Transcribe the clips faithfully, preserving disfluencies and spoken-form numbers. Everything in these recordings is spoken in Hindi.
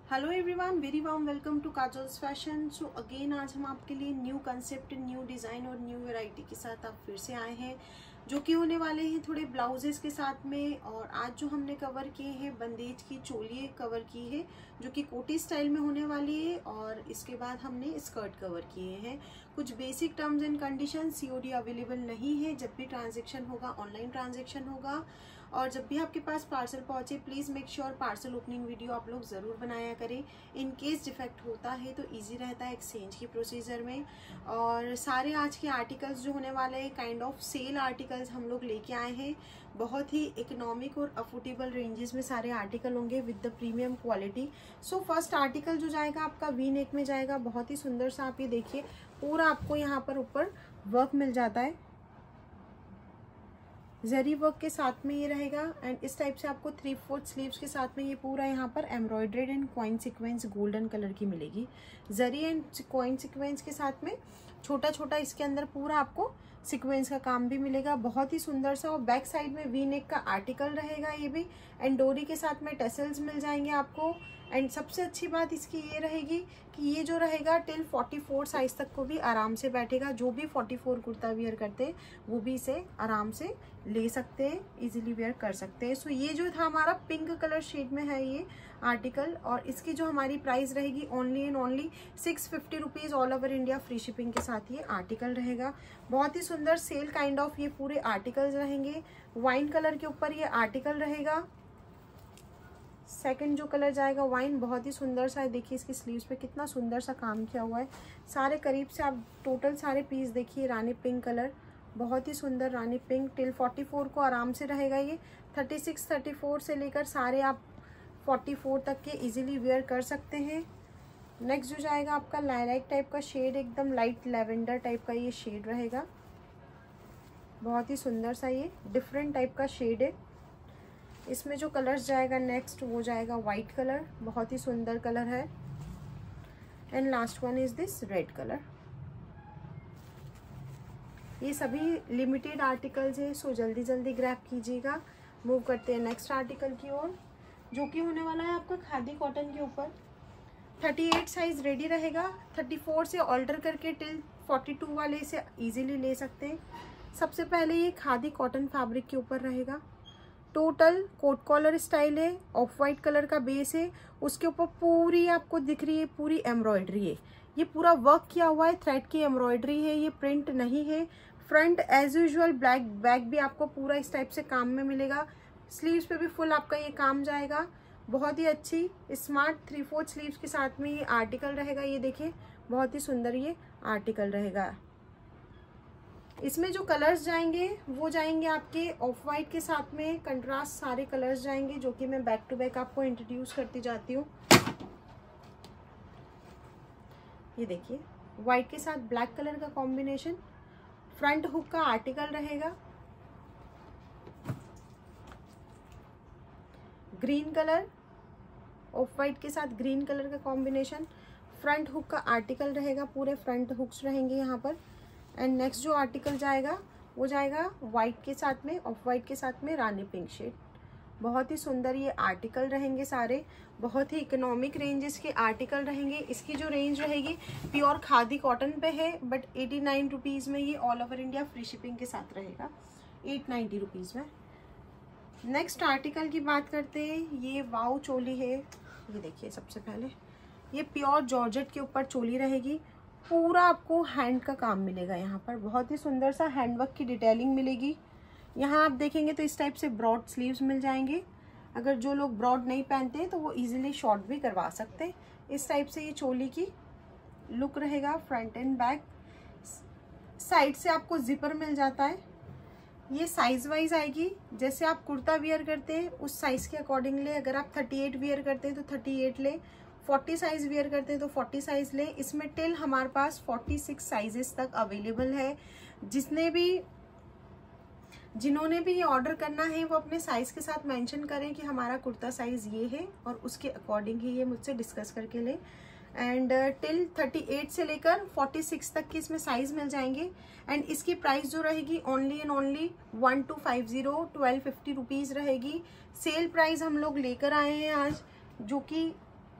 Hello everyone, very warm welcome to Kajal's fashion. So again आज हम आपके लिए न्यू कंसेप्ट, न्यू डिज़ाइन और न्यू वैरायटी के साथ आप फिर से आए हैं, जो कि होने वाले हैं थोड़े ब्लाउजेस के साथ में। और आज जो हमने कवर किए हैं बंदेज की चोली कवर की है, जो कि कोटी स्टाइल में होने वाली है। और इसके बाद हमने स्कर्ट कवर किए हैं। कुछ basic terms and condition, COD available नहीं है। जब भी ट्रांजेक्शन होगा ऑनलाइन ट्रांजेक्शन होगा। और जब भी आपके पास पार्सल पहुंचे please make sure parcel opening video आप लोग ज़रूर बनाया करें। इन केस डिफेक्ट होता है तो इजी रहता है एक्सचेंज की प्रोसीजर में। और सारे आज के आर्टिकल्स जो होने वाले हैं काइंड ऑफ सेल आर्टिकल्स हम लोग लेके आए हैं। बहुत ही इकोनॉमिक और अफोर्डेबल रेंजेस में सारे आर्टिकल होंगे with the premium quality. So first article जो जाएगा आपका वी नेक में जाएगा। बहुत ही सुंदर सा, आप ये देखिए पूरा आपको यहाँ पर ऊपर वर्क मिल जाता है, जरी वर्क के साथ में ये रहेगा। एंड इस टाइप से आपको थ्री फोर्थ स्लीव्स के साथ में ये पूरा यहाँ पर embroidered and coin sequence golden colour की मिलेगी। जरी एंड कॉइन सीक्वेंस के साथ में छोटा छोटा इसके अंदर पूरा आपको सीक्वेंस का काम भी मिलेगा। बहुत ही सुंदर सा। और बैक साइड में वी नेक का आर्टिकल रहेगा ये भी। एंड डोरी के साथ में टेसल्स मिल जाएंगे आपको। एंड सबसे अच्छी बात इसकी ये रहेगी कि ये जो रहेगा टिल चौवालीस साइज तक को भी आराम से बैठेगा। जो भी चौवालीस कुर्ता वियर करते हैं वो भी इसे आराम से ले सकते हैं, इजीली वेयर कर सकते हैं। सो ये जो था हमारा पिंक कलर शेड में है ये आर्टिकल। और इसकी जो हमारी प्राइस रहेगी only and only six fifty rupees all over India free shipping के साथ ये आर्टिकल रहेगा। बहुत ही सुंदर सेल काइंड ऑफ ये पूरे आर्टिकल्स रहेंगे। वाइन कलर के ऊपर ये आर्टिकल रहेगा। सेकंड जो कलर जाएगा वाइन, बहुत ही सुंदर सा है। देखिए इसकी स्लीव्स पे कितना सुंदर सा काम किया हुआ है। सारे करीब से आप टोटल सारे पीस देखिए। रानी पिंक कलर, बहुत ही सुंदर रानी पिंक। टिल चौवालीस को आराम से रहेगा ये। छत्तीस, चौंतीस से लेकर सारे आप चौवालीस तक के इजीली वेयर कर सकते हैं। नेक्स्ट जो जाएगा आपका लाइलाक टाइप का शेड, एकदम लाइट लेवेंडर टाइप का ये शेड रहेगा। बहुत ही सुंदर सा ये डिफरेंट टाइप का शेड है। इसमें जो कलर्स जाएगा नेक्स्ट वो जाएगा वाइट कलर, बहुत ही सुंदर कलर है। And last one is this red colour. ये सभी लिमिटेड आर्टिकल्स है, सो जल्दी जल्दी ग्रैब कीजिएगा। मूव करते हैं नेक्स्ट आर्टिकल की ओर, जो कि होने वाला है आपका खादी कॉटन के ऊपर। अड़तीस साइज रेडी रहेगा। चौंतीस से ऑल्टर करके टिल बयालीस वाले से इजीली ले सकते हैं। सबसे पहले ये खादी कॉटन फैब्रिक के ऊपर रहेगा। टोटल कोट कॉलर स्टाइल है। ऑफ वाइट कलर का बेस है, उसके ऊपर पूरी आपको दिख रही है पूरी एम्ब्रॉयडरी है। ये पूरा वर्क किया हुआ है, थ्रेड की एम्ब्रॉयडरी है, ये प्रिंट नहीं है। Front as usual black back भी आपको पूरा इस टाइप से काम में मिलेगा। स्लीव्स पे भी फुल आपका ये काम जाएगा। बहुत ही अच्छी स्मार्ट थ्री फोर्थ स्लीव्स के साथ में ये आर्टिकल रहेगा। ये देखिए बहुत ही सुंदर ये आर्टिकल रहेगा। इसमें जो कलर्स जाएंगे वो जाएंगे आपके ऑफ वाइट के साथ में कंट्रास्ट सारे कलर्स जाएंगे, जो कि मैं बैक टू बैक आपको इंट्रोड्यूस करती जाती हूँ। ये देखिए व्हाइट के साथ ब्लैक कलर का कॉम्बिनेशन। फ्रंट हुक का आर्टिकल रहेगा। ग्रीन कलर, ऑफ वाइट के साथ ग्रीन कलर का कॉम्बिनेशन। फ्रंट हुक का आर्टिकल रहेगा, पूरे फ्रंट हुक्स रहेंगे यहाँ पर। एंड नेक्स्ट जो आर्टिकल जाएगा वो जाएगा वाइट के साथ में, ऑफ वाइट के साथ में रानी पिंक शेड। बहुत ही सुंदर ये आर्टिकल रहेंगे सारे। बहुत ही इकोनॉमिक रेंजेस के आर्टिकल रहेंगे। इसकी जो रेंज रहेगी प्योर खादी कॉटन पे है, बट एटी नाइन रुपीज़ में ये all over India free shipping के साथ रहेगा, एट नाइन्टी रुपीज़ में। नेक्स्ट आर्टिकल की बात करते हैं। ये वाव चोली है। ये देखिए सबसे पहले ये प्योर जॉर्जेट के ऊपर चोली रहेगी। पूरा आपको हैंड का काम मिलेगा यहाँ पर। बहुत ही सुंदर सा हैंडवर्क की डिटेलिंग मिलेगी। यहाँ आप देखेंगे तो इस टाइप से ब्रॉड स्लीव्स मिल जाएंगे। अगर जो लोग ब्रॉड नहीं पहनते तो वो इजीली शॉर्ट भी करवा सकते हैं। इस टाइप से ये चोली की लुक रहेगा। फ्रंट एंड बैक साइड से आपको जिपर मिल जाता है। ये साइज वाइज आएगी, जैसे आप कुर्ता वियर करते हैं उस साइज के अकॉर्डिंगली। अगर आप अड़तीस वियर करते हैं तो अड़तीस ले, चालीस साइज वियर करते हैं तो चालीस साइज ले। इसमें टिल हमारे पास छियालीस साइजेस तक अवेलेबल है। जिसने भी जिन्होंने भी ये ऑर्डर करना है वो अपने साइज के साथ मेंशन करें कि हमारा कुर्ता साइज ये है, और उसके अकॉर्डिंग ही ये मुझसे डिस्कस करके ले। एंड टिल अड़तीस से लेकर छियालीस तक की इसमें साइज मिल जाएंगे। एंड इसकी प्राइस जो रहेगी only and only one two five zero twelve fifty rupees रहेगी। सेल प्राइस हम लोग लेकर आए हैं आज, जो कि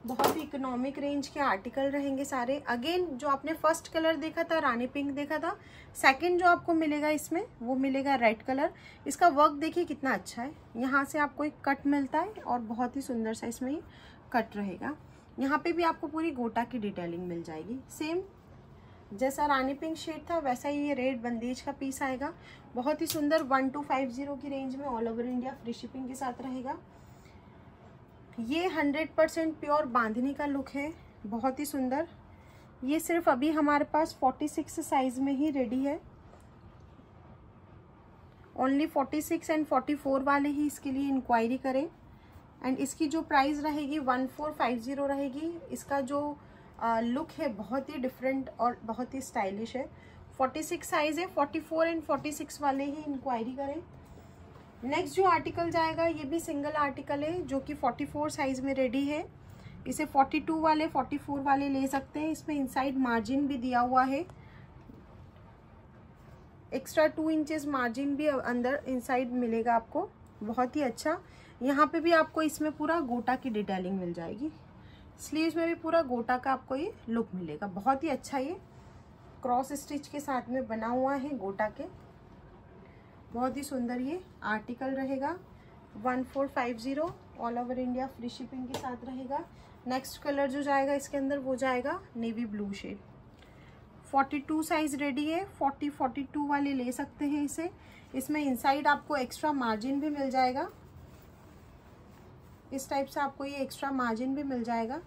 बहुत ही इकोनॉमिक रेंज के आर्टिकल रहेंगे सारे। अगेन जो आपने फर्स्ट कलर देखा था रानी पिंक देखा था, सेकंड जो आपको मिलेगा इसमें वो मिलेगा रेड कलर। इसका वर्क देखिए कितना अच्छा है, यहाँ से आपको एक कट मिलता है और बहुत ही सुंदर सा इसमें ये कट रहेगा। यहाँ पे भी आपको पूरी गोटा की डिटेलिंग मिल जाएगी। सेम जैसा रानी पिंक शेड था वैसा ही ये रेड बंदेज का पीस आएगा। बहुत ही सुंदर वन टू फाइव जीरो की रेंज में all over India free shipping के साथ रहेगा। ये हंड्रेड परसेंट प्योर बांधनी का लुक है, बहुत ही सुंदर। ये सिर्फ अभी हमारे पास फोर्टी सिक्स साइज में ही रेडी है। Only forty six and forty four वाले ही इसके लिए इंक्वायरी करें। एंड इसकी जो प्राइस रहेगी वन फोर फाइव जीरो रहेगी। इसका जो लुक है बहुत ही डिफरेंट और बहुत ही स्टाइलिश है। फोर्टी सिक्स साइज है, forty four and forty six वाले ही इंक्वायरी करें। नेक्स्ट जो आर्टिकल जाएगा ये भी सिंगल आर्टिकल है जो कि फोर्टी फोर साइज में रेडी है। इसे फोर्टी टू वाले फोर्टी फोर वाले ले सकते हैं। इसमें इनसाइड मार्जिन भी दिया हुआ है, एक्स्ट्रा टू इंचेस मार्जिन भी अंदर इनसाइड मिलेगा आपको, बहुत ही अच्छा। यहाँ पे भी आपको इसमें पूरा गोटा की डिटेलिंग मिल जाएगी। स्लीव्स में भी पूरा गोटा का आपको ये लुक मिलेगा, बहुत ही अच्छा। ये क्रॉस स्टिच के साथ में बना हुआ है गोटा के, बहुत ही सुंदर ये आर्टिकल रहेगा। One four five zero all over India free shipping के साथ रहेगा। नेक्स्ट कलर जो जाएगा इसके अंदर वो जाएगा navy blue shade. Forty two size ready है, फोर्टी फोर्टी टू वाले ले सकते हैं इसे। इसमें इनसाइड आपको एक्स्ट्रा मार्जिन भी मिल जाएगा, इस टाइप से आपको ये एक्स्ट्रा मार्जिन भी मिल जाएगा,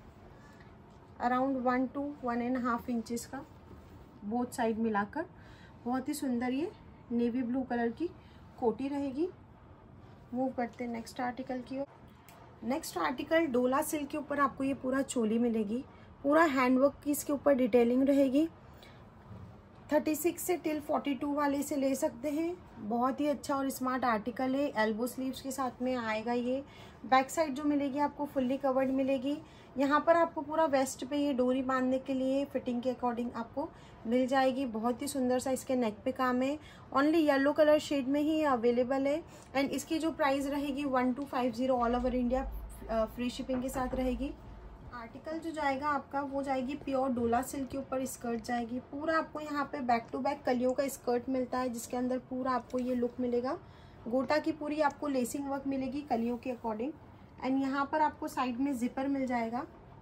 around one two one and half inches का बोथ साइड मिलाकर। बहुत ही सुंदर ये नेवी ब्लू कलर की कोटी रहेगी। मूव करते हैं नेक्स्ट आर्टिकल की ओर। नेक्स्ट आर्टिकल डोला सिल्क के ऊपर आपको ये पूरा चोली मिलेगी, पूरा हैंडवर्क की इसके ऊपर डिटेलिंग रहेगी। थर्टी सिक्स से टिल फोर्टी टू वाले से ले सकते हैं। बहुत ही अच्छा और स्मार्ट आर्टिकल है। एल्बो स्लीव्स के साथ में आएगा ये। बैक साइड जो मिलेगी आपको फुल्ली कवर्ड मिलेगी। यहाँ पर आपको पूरा वेस्ट पे ये डोरी बांधने के लिए फिटिंग के अकॉर्डिंग आपको मिल जाएगी। बहुत ही सुंदर सा इसके नेक पे काम है। ओनली येलो कलर शेड में ही अवेलेबल है। एंड इसकी जो प्राइस रहेगी one two five zero all over India free shipping के साथ रहेगी। आर्टिकल जो जाएगा आपका वो जाएगी प्योर डोला सिल्क के ऊपर स्कर्ट जाएगी। पूरा आपको यहाँ पे बैक टू बैक कलियों का स्कर्ट मिलता है जिसके अंदर पूरा आपको ये लुक मिलेगा। गोटा की पूरी आपको लेसिंग वर्क मिलेगी कलियों के अकॉर्डिंग। एंड यहाँ पर आपको साइड में जिपर मिल जाएगा।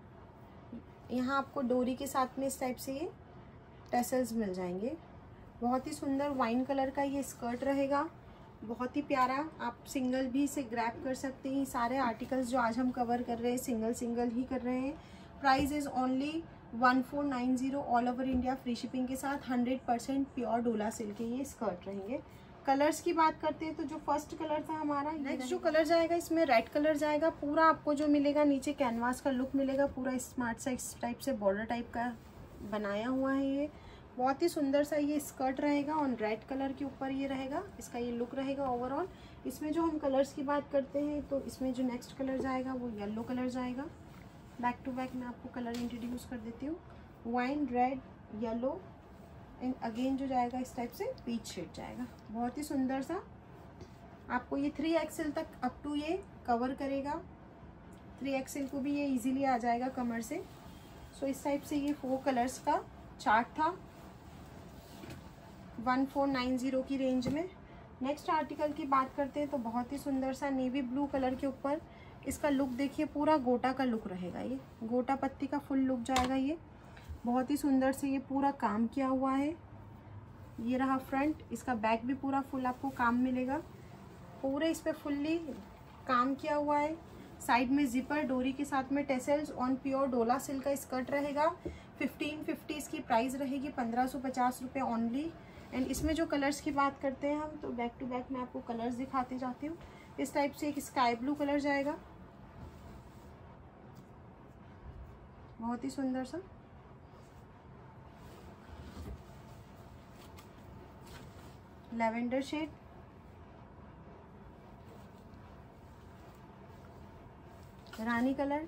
यहाँ आपको डोरी के साथ में इस टाइप से ये टेसल्स मिल जाएंगे। बहुत ही सुंदर वाइन कलर का ये स्कर्ट रहेगा, बहुत ही प्यारा। आप सिंगल भी इसे ग्रैब कर सकते हैं। सारे आर्टिकल्स जो आज हम कवर कर रहे हैं सिंगल सिंगल ही कर रहे हैं। Price is only one four nine zero all over India free shipping के साथ। हंड्रेड परसेंट प्योर डोला सिल्क के ये स्कर्ट रहेंगे। कलर्स की बात करते हैं तो जो फर्स्ट कलर था हमारा, नेक्स्ट जो कलर जाएगा इसमें रेड कलर जाएगा। पूरा आपको जो मिलेगा नीचे कैनवास का लुक मिलेगा, पूरा स्मार्ट सा इस टाइप से बॉर्डर टाइप का बनाया हुआ है। ये बहुत ही सुंदर सा ये स्कर्ट रहेगा और रेड कलर के ऊपर ये रहेगा, इसका ये लुक रहेगा ओवरऑल। इसमें जो हम कलर्स की बात करते हैं तो इसमें जो नेक्स्ट कलर जाएगा वो येलो कलर जाएगा। बैक टू बैक मैं आपको कलर इंट्रोड्यूस कर देती हूँ। Wine, red, yellow and again जो जाएगा इस टाइप से पीच शेड जाएगा। बहुत ही सुंदर सा आपको ये थ्री एक्सेल तक अप टू ये कवर करेगा। थ्री एक्सेल को भी ये इजीली आ जाएगा कमर से। सो इस टाइप से ये फोर कलर्स का चार्ट था वन फोर नाइन जीरो की रेंज में। नेक्स्ट आर्टिकल की बात करते हैं तो बहुत ही सुंदर सा नेवी ब्लू कलर के ऊपर इसका लुक देखिए, पूरा गोटा का लुक रहेगा। ये गोटा पत्ती का फुल लुक जाएगा। ये बहुत ही सुंदर से ये पूरा काम किया हुआ है। ये रहा फ्रंट, इसका बैक भी पूरा फुल आपको काम मिलेगा। पूरे इस पे फुल्ली काम किया हुआ है। साइड में जिपर, डोरी के साथ में टेसल्स ऑन प्योर डोला सिल्क का स्कर्ट रहेगा। फिफ्टीन फिफ्टी इसकी प्राइस रहेगी, पंद्रह सौ पचास रुपये ओनली। एंड इसमें जो कलर्स की बात करते हैं हम तो बैक टू बैक मैं आपको कलर्स दिखाते जाती हूँ। इस टाइप से एक स्काई ब्लू कलर जाएगा, बहुत ही सुंदर सा। लैवेंडर शेड, रानी कलर,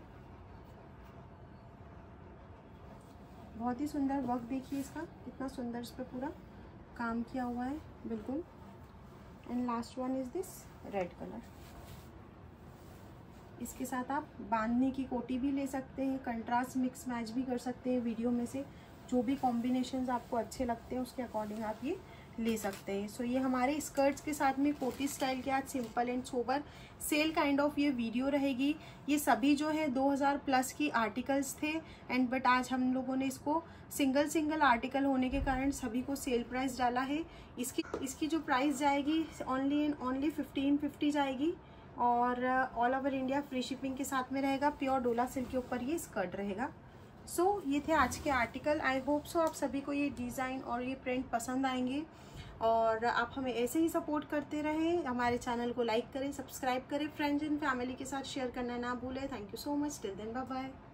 बहुत ही सुंदर वर्क देखिए इसका, कितना सुंदर इस पे पूरा काम किया हुआ है बिल्कुल। And last one is this red colour. इसके साथ आप बांधने की कोटी भी ले सकते हैं, कंट्रास्ट मिक्स मैच भी कर सकते हैं। वीडियो में से जो भी कॉम्बिनेशंस आपको अच्छे लगते हैं उसके अकॉर्डिंग आप ये ले सकते हैं। सो so, ये हमारे स्कर्ट्स के साथ में कोटी स्टाइल के आज simple and sober sale kind of ये वीडियो रहेगी। ये सभी जो है दो हज़ार प्लस की आर्टिकल्स थे एंड बट आज हम लोगों ने इसको सिंगल सिंगल आर्टिकल होने के कारण सभी को सेल प्राइस डाला है। इसकी इसकी जो प्राइस जाएगी only and only fifteen fifty जाएगी और all over India free shipping के साथ में रहेगा। प्योर डोला सिल्क के ऊपर ये स्कर्ट रहेगा। सो so, ये थे आज के आर्टिकल। आई होप सो आप सभी को ये डिज़ाइन और ये प्रिंट पसंद आएंगे और आप हमें ऐसे ही सपोर्ट करते रहें। हमारे चैनल को लाइक करें, सब्सक्राइब करें, फ्रेंड्स एंड फैमिली के साथ शेयर करना ना भूलें। Thank you so much. Till then bye bye.